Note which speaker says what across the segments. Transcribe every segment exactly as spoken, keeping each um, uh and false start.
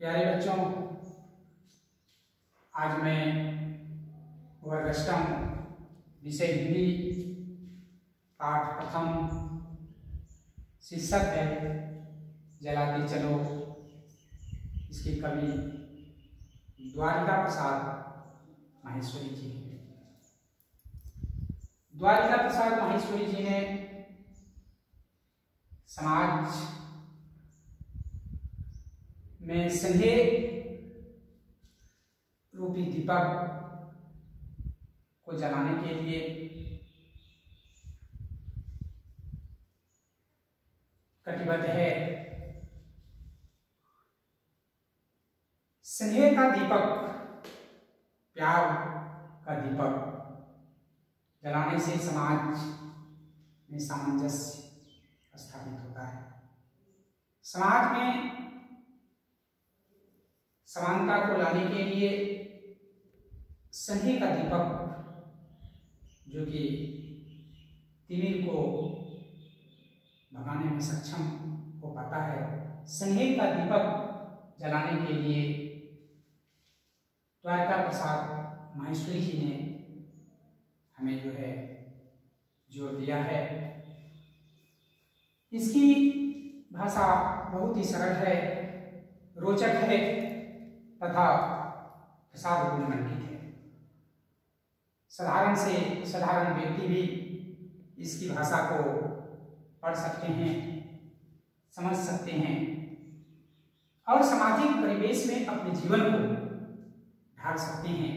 Speaker 1: प्यारे बच्चों, आज मैं वर्ग अष्टम विषय हिंदी पाठ प्रथम शीर्षक है जलाते चलो। इसके कवि द्वारिका प्रसाद माहेश्वरी जी हैं। द्वारिका प्रसाद माहेश्वरी जी ने समाज में स्नेह रूपी दीपक को जलाने के लिए कटिबद्ध है। स्नेह का दीपक, प्यार का दीपक जलाने से समाज में सामंजस्य स्थापित होता है। समाज में समानता को लाने के लिए स्नेह का दीपक, जो कि तिमिर को भगाने में सक्षम हो पाता है, स्नेह का दीपक जलाने के लिए द्वारिका प्रसाद माहेश्वरी जी ने हमें जो है जोर दिया है। इसकी भाषा बहुत ही सरल है, रोचक है तथा प्रसाद गुणमंडित है। साधारण से साधारण व्यक्ति भी इसकी भाषा को पढ़ सकते हैं, समझ सकते हैं और सामाजिक परिवेश में अपने जीवन को ढाल सकते हैं।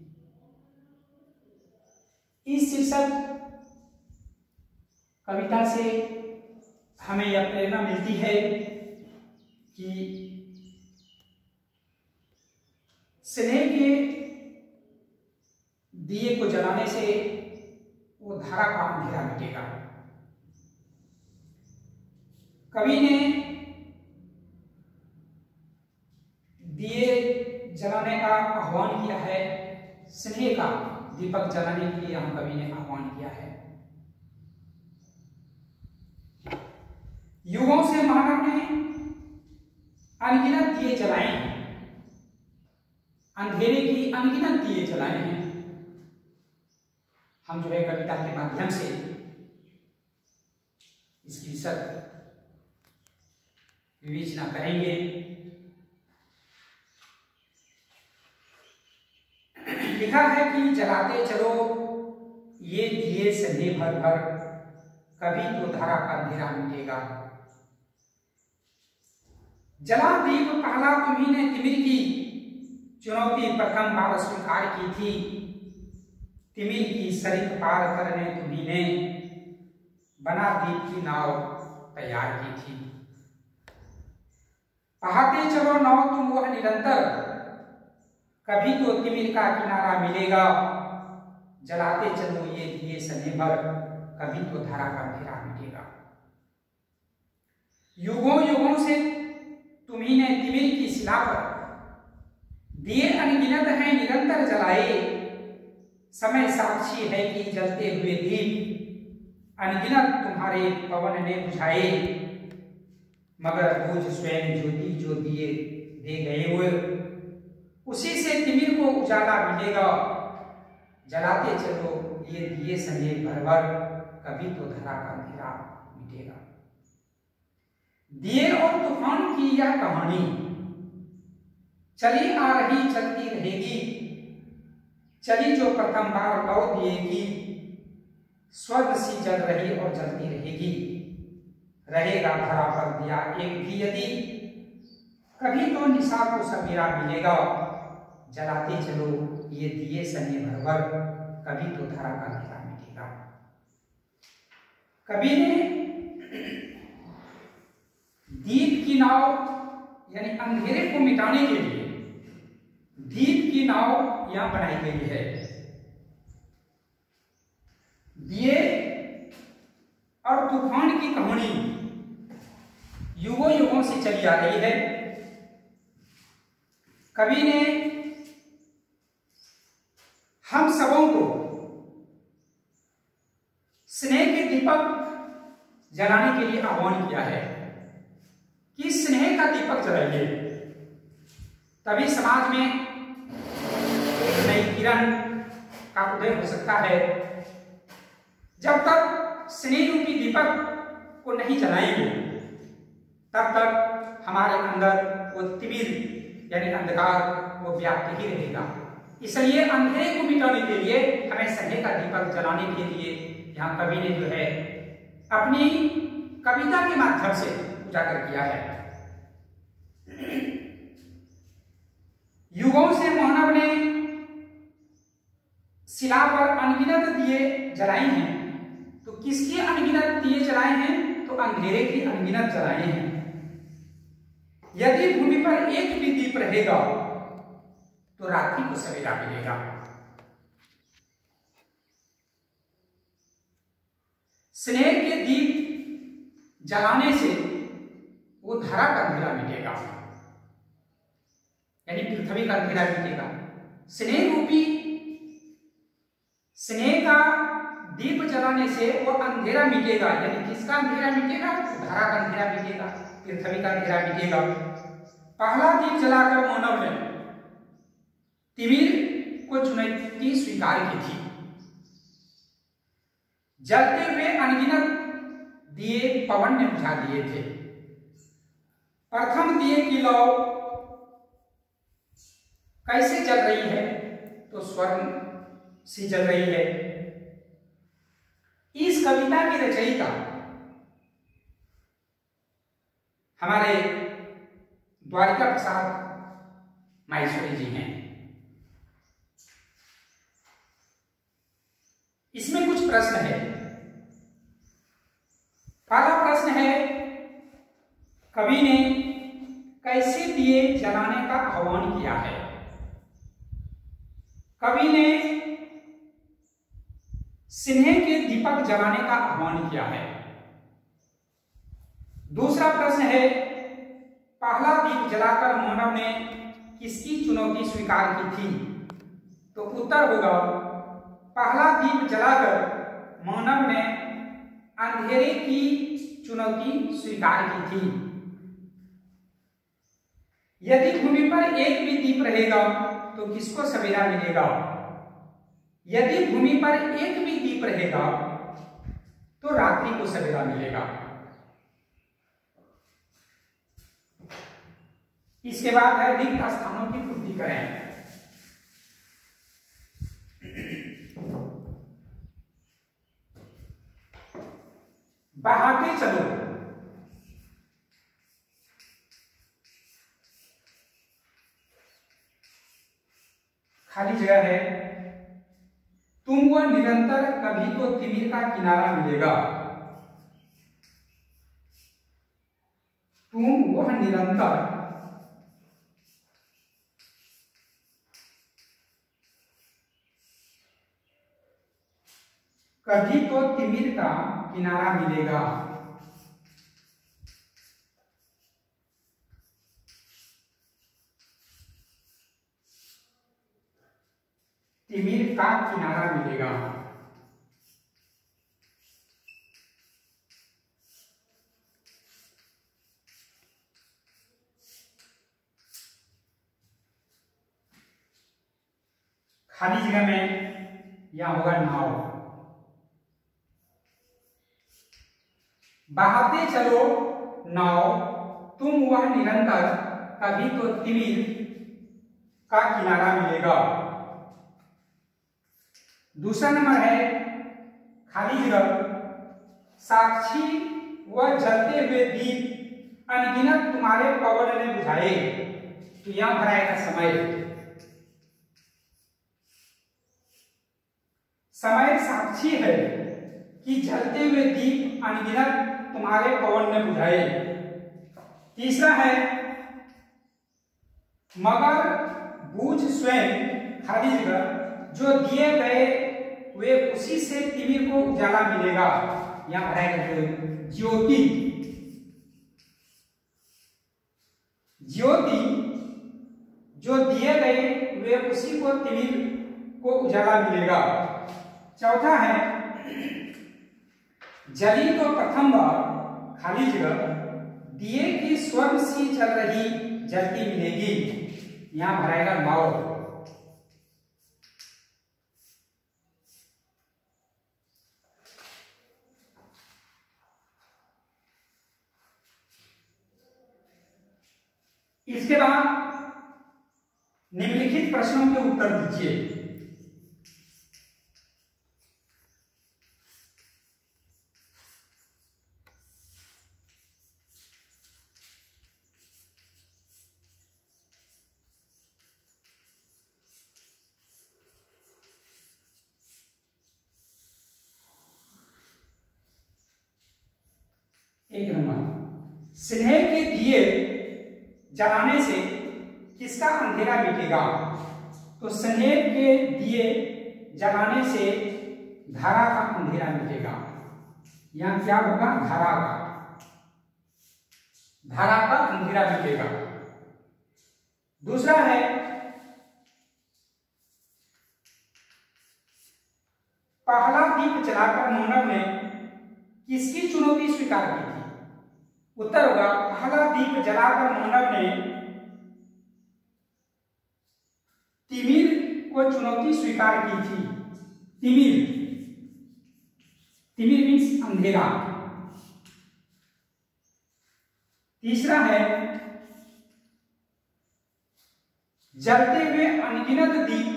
Speaker 1: इस शीर्षक कविता से हमें यह प्रेरणा मिलती है कि स्नेह के दिए को जलाने से वो धारा का अंधेरा मिटेगा। कवि ने दिए जलाने का आह्वान किया है, स्नेह का दीपक जलाने के लिए हम कवि ने आह्वान किया है। युगों से मानव ने अनगिनत दिए जलाए हैं, अंधेरे की अनगिनत दिए जलाए हैं। हम जो है कविता के माध्यम से इसकी विशद विवेचना करेंगे। लिखा है कि जलाते चलो ये दिए स्नेह भर भर, कभी तो धारा का अंधेरा मिटेगा। जला दीप पहला तुम्ही ने तिमिर की, चुनौती प्रथम बार स्वीकार की थी। तिमिर की सरित पार करने तुम्ही ने बना दीप की नाव तैयार की थी। बहाते चलो नाव तुम वह निरंतर, कभी तो तिमिर का किनारा मिलेगा। जलाते चलो ये दिए स्नेह भर, कभी तो धारा का अंधेरा मिटेगा। युगों युगों से तुम्ही ने तिमिर की शिला पर दिए अनगिनत हैं निरंतर जलाए। समय साक्षी है कि जलते हुए दीप अनगिनत तुम्हारे पवन ने बुझाए। मगर बुझ स्वयं ज्योति जो दिए दे गए हुए, उसी से तिमिर को उजाला मिलेगा। जलाते चलो ये दिए स्नेह भर भर, कभी तो धारा का अंधेरा मिटेगा। दिए और तूफान की यह कहानी चली आ रही चलती रहेगी। चली जो प्रथम बार लौ दिएगी, स्वर्ग सी जल रही और जलती रहेगी। रहेगा धरा पर दिया एक भी यदि, कभी तो निशा को सवेरा मिलेगा। जलाते चलो ये दिए स्नेह भर भर, कभी तो धरा का अंधेरा मिटेगा। कवि ने दीप की नाव यानी अंधेरे को मिटाने के लिए दीप की नाव यहां बनाई गई है। दिए और तूफान की कहानी युगों युगों से चली आ रही है। कवि ने हम सबों को स्नेह के दीपक जलाने के लिए आह्वान किया है कि स्नेह का दीपक जलाइए। तभी समाज में एक नई किरण का उदय हो सकता है। जब तक स्नेह रूपी दीपक को नहीं जलाएंगे तब तक हमारे अंदर वो तिमिर यानी अंधकार वो व्याप्त ही रहेगा। इसलिए अंधेरे को मिटाने के लिए हमें स्नेह का दीपक जलाने के लिए यहाँ कवि ने जो है अपनी कविता के माध्यम से उजागर किया है। युगों से मानव ने शिला पर अनगिनत दिए जलाए हैं, तो किसके अनगिनत दिए जलाए हैं? तो अंधेरे की अनगिनत जलाए हैं। यदि भूमि पर एक भी दीप रहेगा तो रात्रि को सवेरा मिलेगा। स्नेह के दीप जलाने से वो धरा का अंधेरा मिटेगा, यानी पृथ्वी का अंधेरा मिटेगा। स्नेह रूपी स्नेह का दीप जलाने से वो अंधेरा मिटेगा, यानी किसका अंधेरा मिटेगा? धरा का अंधेरा मिटेगा, पृथ्वी का अंधेरा मिटेगा। पहला दीप जलाकर मानव ने तिमिर को चुनौती स्वीकार की थी। जलते हुए अनगिनत दिए पवन ने बुझा दिए थे। प्रथम दिए की लौ कैसे जल रही है? तो स्वर्ण सी जल रही है। इस कविता की रचयिता हमारे द्वारिका प्रसाद माहेश्वरी जी हैं। इसमें कुछ प्रश्न है। पहला प्रश्न है, कवि ने कैसे दिए जलाने का आह्वान किया है? कवि ने स्नेह के दीपक जलाने का आह्वान किया है। दूसरा प्रश्न है, पहला दीप जलाकर मानव ने किसकी चुनौती स्वीकार की थी? तो उत्तर होगा, पहला दीप जलाकर मानव ने अंधेरे की चुनौती स्वीकार की थी। यदि भूमि पर एक भी दीप रहेगा तो किसको सवेरा मिलेगा? यदि भूमि पर एक भी दीप रहेगा तो रात्रि को सवेरा मिलेगा। इसके बाद है, रिक्त स्थानों की पूर्ति करें। बहाते चलो। खाली जगह है। तुम वह निरंतर कभी तो तिमिर का किनारा मिलेगा। तुम वह निरंतर कभी तो तिमिर का किनारा मिलेगा। तिमिर का किनारा मिलेगा। खाली जगह में यहां होगा नाव। बहाते चलो नाव, तुम वह निरंतर कभी तो तिमिर का किनारा मिलेगा। दूसरा नंबर है, खाली जगह, साक्षी वह जलते हुए दीप अनगिनत तुम्हारे पवन ने बुझाए। तो यहां भराएगा समय। समय साक्षी है कि जलते हुए दीप अनगिनत तुम्हारे पवन ने बुझाए। तीसरा है, मगर बूझ स्वयं, खाली जगह, जो दिए गए वे उसी से तिमिर को उजाला मिलेगा। यहां भराएगा ज्योति। ज्योति जो दिए गए वे उसी को तिमिर को उजाला मिलेगा। चौथा है, जली तो प्रथम बार, खाली जगह, दिए की स्वर्ण सी जल रही जलती मिलेगी। यहां भराएगा नौ। इसके बाद निम्नलिखित प्रश्नों के उत्तर दीजिए। एक नंबर, स्नेह के दिए जलाने से किसका अंधेरा मिटेगा? तो स्नेह के दिए जलाने से धारा का अंधेरा मिटेगा। यहां क्या होगा? धारा का धारा का अंधेरा मिटेगा। दूसरा है, पहला दीप जलाकर मानव ने किसकी चुनौती स्वीकार की थी? उत्तर होगा, पहला दीप जलाकर मानव ने तिमिर को चुनौती स्वीकार की थी। तिमिर तिमिर मीन्स अंधेरा। तीसरा है, जलते हुए अनगिनत दीप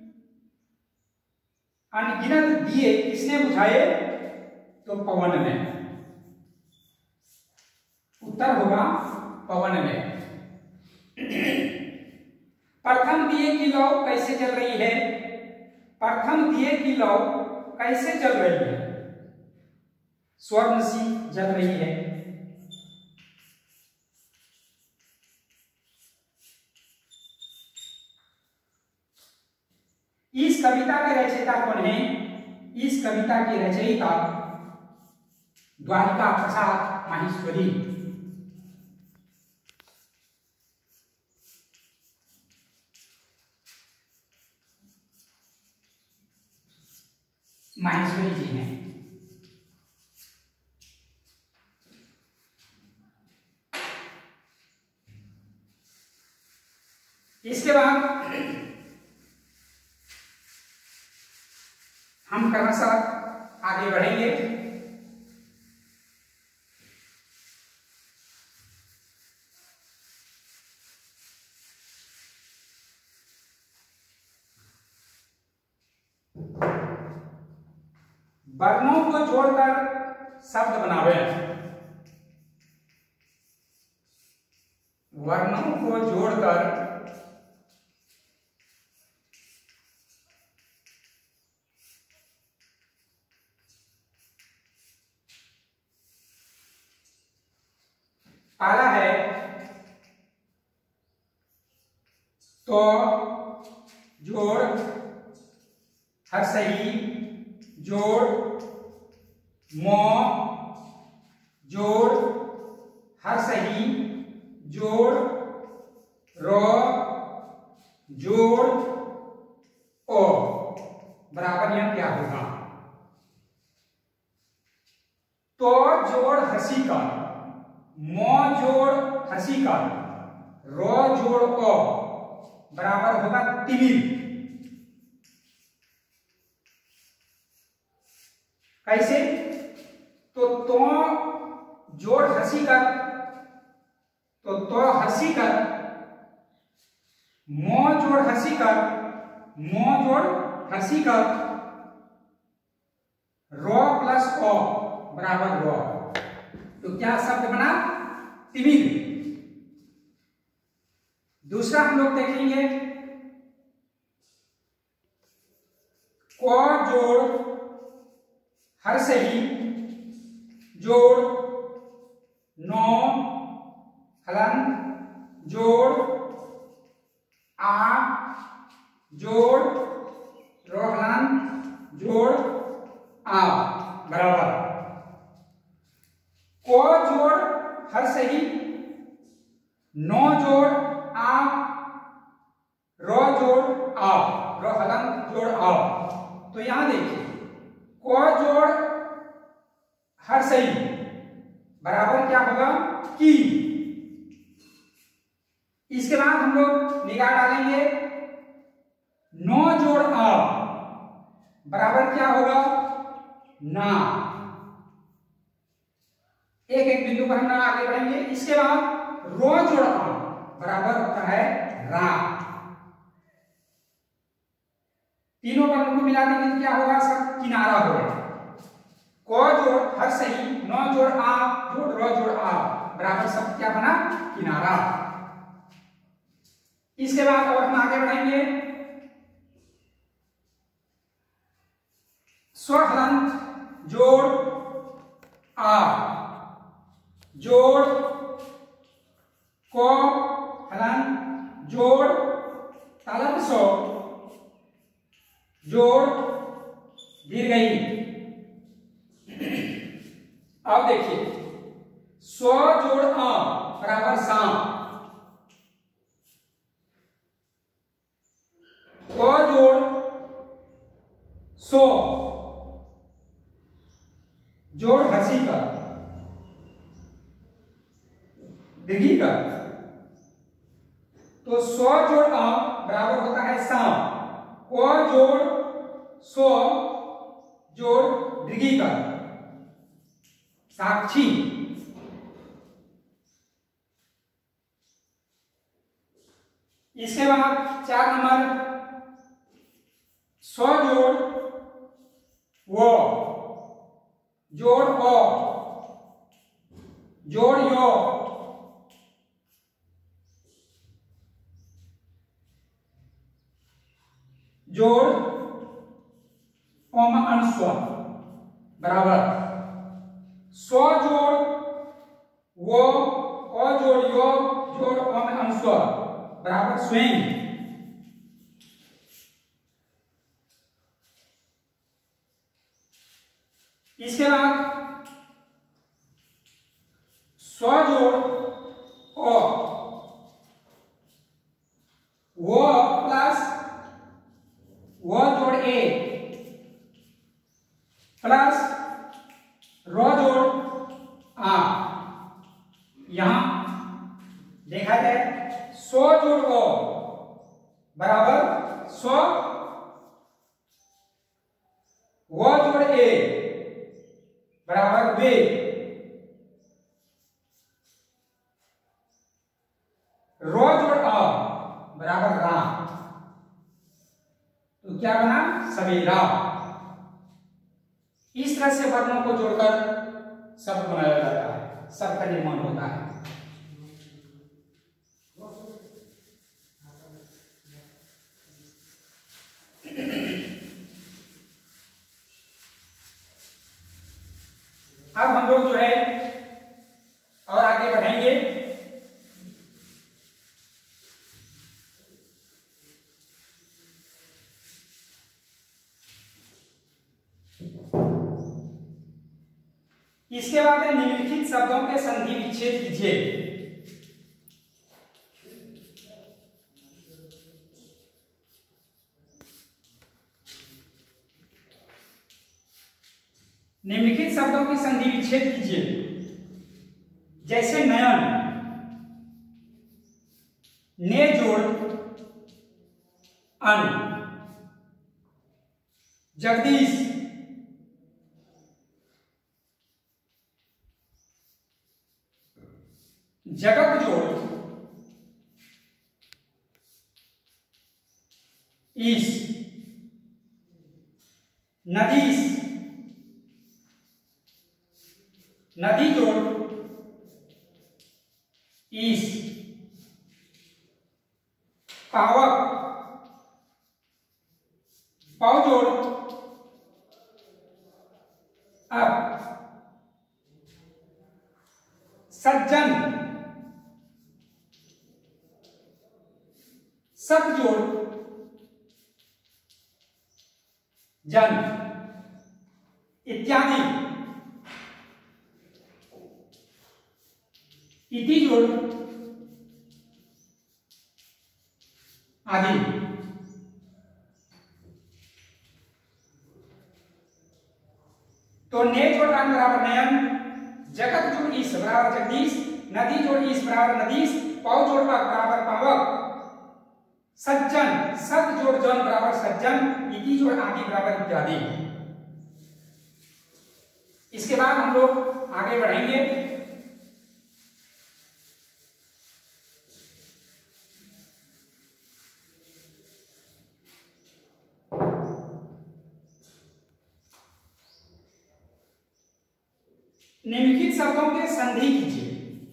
Speaker 1: अनगिनत दिए किसने बुझाए? तो पवन ने। उत्तर होगा पवन ने। प्रथम दिए की लौ कैसे जल रही है? प्रथम दिए की लौ कैसे जल रही है? स्वर्ण सी जल रही है। इस कविता के रचयिता कौन है? इस कविता की रचयिता द्वारिका प्रसाद माहेश्वरी। माहेश्वरी जी हैं। इसके बाद हम क्रमशः आगे बढ़ेंगे। वर्णों को जोड़कर शब्द बनावे। वर्णों को जोड़कर पहला है, तो जोड़ हर सही जोड़ मो जोड़ हर सही जोड़ रो जोड़ ओ बराबर यहां क्या होगा? तो जोड़ हंसी का, मो जोड़ हंसी का, रो जोड़ ओ बराबर होगा तिमिर। कैसे? तो तो जोड़ हंसी का, तो तो हंसी का, मो जोड़ हंसी का, मो जोड़ हंसी का, रो प्लस ओ बराबर रो। तो क्या शब्द बना? तिमिर। दूसरा हम लोग देखेंगे, को जोड़ हर सही जोड़ नो हलन जोड़ आ जोड़ रोहलन जोड़ आ बराबर। को जोड़ हर सही नो जोड़ आ रो जोड़ आ रोहलन जोड़ आ। तो यहां देखिए, को जोड़ हर सही बराबर क्या होगा? की। इसके बाद हम लोग निगाह डालेंगे, नौ जोड़ आ बराबर क्या होगा, ना। एक एक बिंदु पर हम ना आगे बढ़ेंगे। इसके बाद रो जोड़ आ बराबर होता है रा। तीनों वर्णों को मिला देंगे तो क्या होगा, सब किनारा होगा। को जोड़ हर सही, नौ जोड़ आ जोड़ रो जोड़ आ बराबर सब क्या बना, किनारा। इसके बाद और हम आगे बढ़ेंगे, स्वहलंत जोड़ आ जोड़ को हलंत जोड़ तालव्य सो जोड़ दीर्घई। अब देखिए, स्व जोड़ आ बराबर सा, को जोड़ सो जोड़ हसी का दीर्घी का। तो स्व जोड़ आ बराबर होता है सा, को जोड़ सो जोड़ दीर्घी का, साक्षी। इसके बाद चार नंबर, स्व जोड़ वो जोड़ ओ जोड़ यो जोड़ ओम अनुस्व बराबर स्व जोड़ वो ओ जोड़ यो जोड़ ओम अनुस्व बराबर स्वयं। इसके बाद स्व जोड़ ओ वो प्लस वो जोड़ ए प्लस रो जोड़ आ। यहां देखा जाए, स्व जोड़ ओ बराबर स्व वो जोड़ ए बराबर वे, रो जोड़ आ बराबर रा। तो क्या बना, सवेरा। इस तरह से वर्णों को जोड़कर शब्द बनाया जाता है, शब्द का निर्माण होता है। अब हम लोग जो है और आगे बढ़ेंगे। इसके बाद निम्नलिखित शब्दों के संधि विच्छेद कीजिए। निम्नलिखित शब्दों की संधि विच्छेद कीजिए। जैसे नयन, ने जोड़ अन, जगदीश, जगत जोड़ ईश, नदीश, नदी जोड़ ईश, पावक, पाव जोड़ अब, सज्जन, सत जोड़ जन इत्यादि। इति जोड़ आदि। तो ने जोड़ अन बराबर नयन, जगत जोड़ ईश बराबर जगदीश, नदी जोड़ ईश बराबर नदीश, पौ जोड़ वक बराबर पावक, सज्जन सत जोड़ जन बराबर सज्जन, इति जोड़ आदि बराबर इत्यादि। इसके बाद हम लोग आगे बढ़ेंगे। निम्नलिखित शब्दों के संधि कीजिए।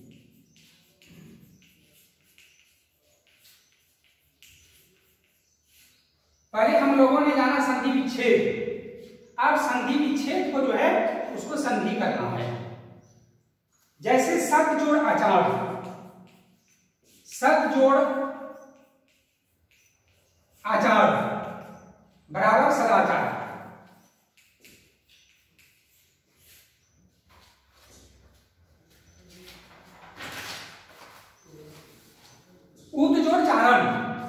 Speaker 1: पहले हम लोगों ने जाना संधि विच्छेद, अब संधि विच्छेद को जो है उसको संधि करना है। जैसे सत जोड़ आचार, सत जोड़ आचार बराबर सदाचार। उत जोड़ चारण,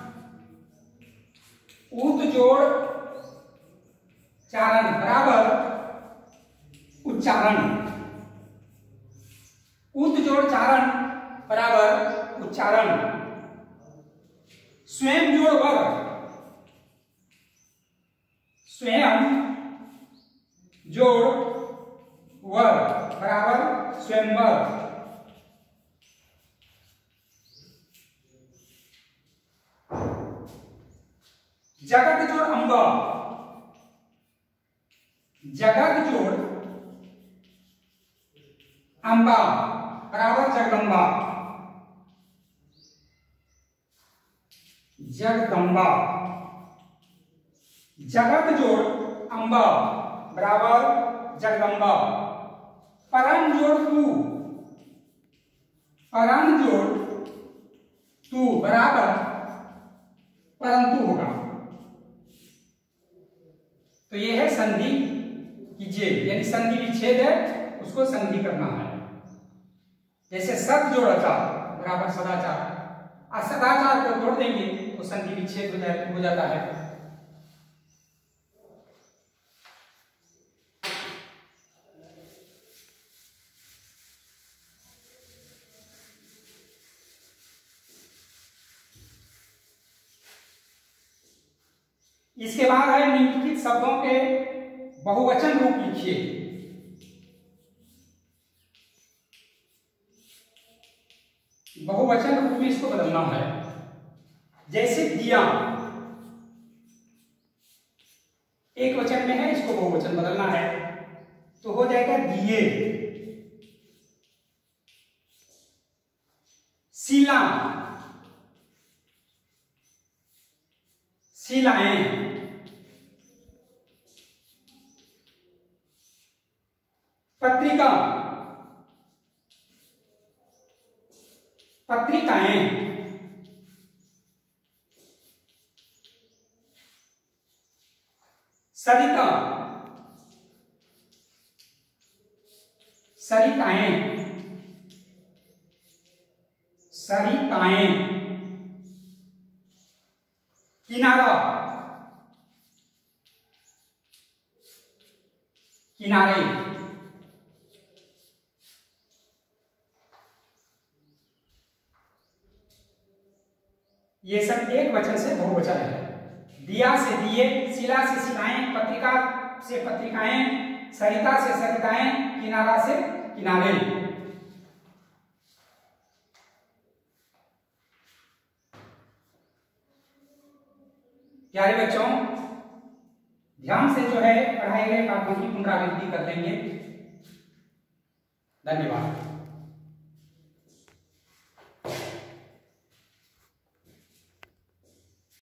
Speaker 1: उत जोड़ चारण बराबर उच्चारण, उत जोड़ चारण बराबर उच्चारण। स्वयं जोड़ वर्ग, स्वयं जोड़ वर्ग बराबर स्वयंवर। जगत जोड़ अंबा, जगत जोड़ अंबा बराबर जगदम्बा, जगदम्बा। जगत जोड़ अंबा बराबर जगदम्बा। परन जोड़ तू, परन जोड़ तू बराबर परंतु होगा। तो ये है संधि कीजिए, यानी संधि विच्छेद है उसको संधि करना है। जैसे सत जोड़ आचार बराबर सदाचार, असदाचार को तोड़ देंगे तो संधि विच्छेद हो जाए हो जाता है। इसके बाद है निम्नलिखित शब्दों के बहुवचन रूप लिखिए। बहुवचन रूप में इसको बदलना है। जैसे दिया एक वचन में है, इसको बहुवचन बदलना है तो हो जाएगा दिए। शिला, शिलाएं। पत्रिका, पत्रिकाएं। सरिता, सरिताएं, सरिताएं। किनारा, किनारे। ये सब एक वचन से बहुवचन है। दिया से दिए, शिला से शिलाएं, पत्रिका से पत्रिकाएं, सरिता से सरिताएं, किनारा से किनारे। प्यारे बच्चों, ध्यान से जो है पढ़ाए गए पाठों की पुनरावृत्ति कर लेंगे। धन्यवाद।